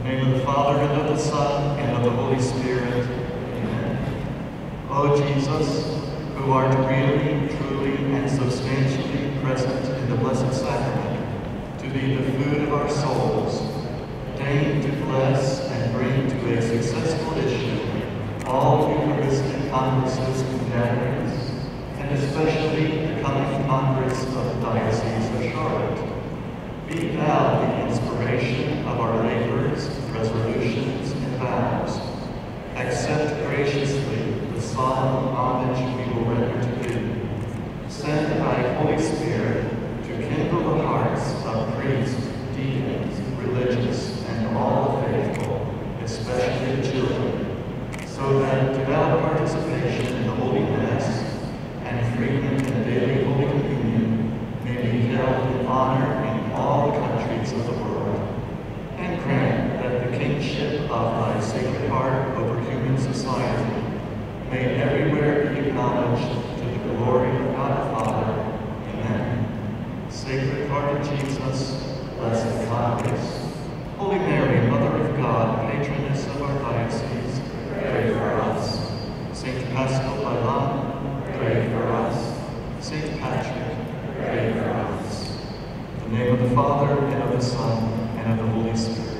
name of the Father, and of the Son, and of the Holy Spirit. Amen. O Jesus, who art really, truly, and substantially present in the Blessed Sacrament, to be the food of our souls, deign to bless and bring to a successful issue all Eucharistic Congresses and gatherings, and especially the coming Congress of the Diocese of Charlotte. Be thou the inspiration of our labors, resolutions, and vows. Accept graciously the solemn homage we will render to thee. Send thy Holy Spirit to kindle the hearts of priests, deacons, religious, and all the faithful, especially the children, so that devout participation in the Holy Mass and frequent and daily Holy Communion may be held in honor in all the countries of the world, and grant that the kingship of thy Sacred Heart over human society may everywhere be acknowledged to the glory of God the Father. Amen. Sacred Heart of Jesus, Blessed Congress. Holy Mary, Mother of God, patroness of our diocese, pray for us. Saint Pascal Bailan, pray for us. Saint Patrick, pray for us. In the name of the Father, and of the Son, and of the Holy Spirit.